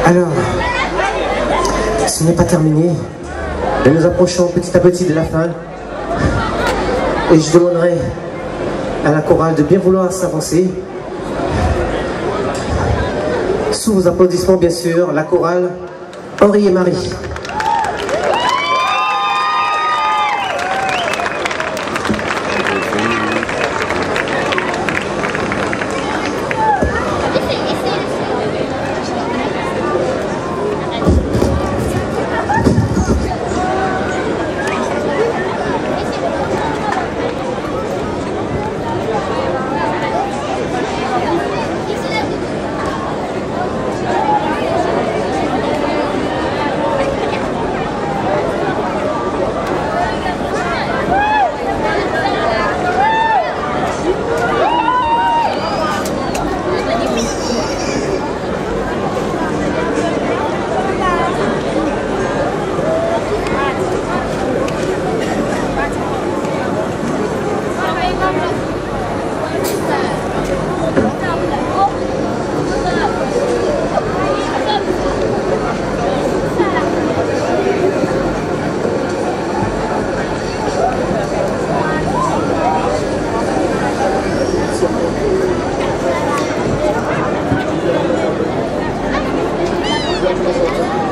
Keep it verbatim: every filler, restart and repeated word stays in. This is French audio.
Alors, ce n'est pas terminé. Et nous approchons petit à petit de la fin. Et je demanderai à la chorale de bien vouloir s'avancer. Sous vos applaudissements, bien sûr, la chorale Henri et Marie. Thank you.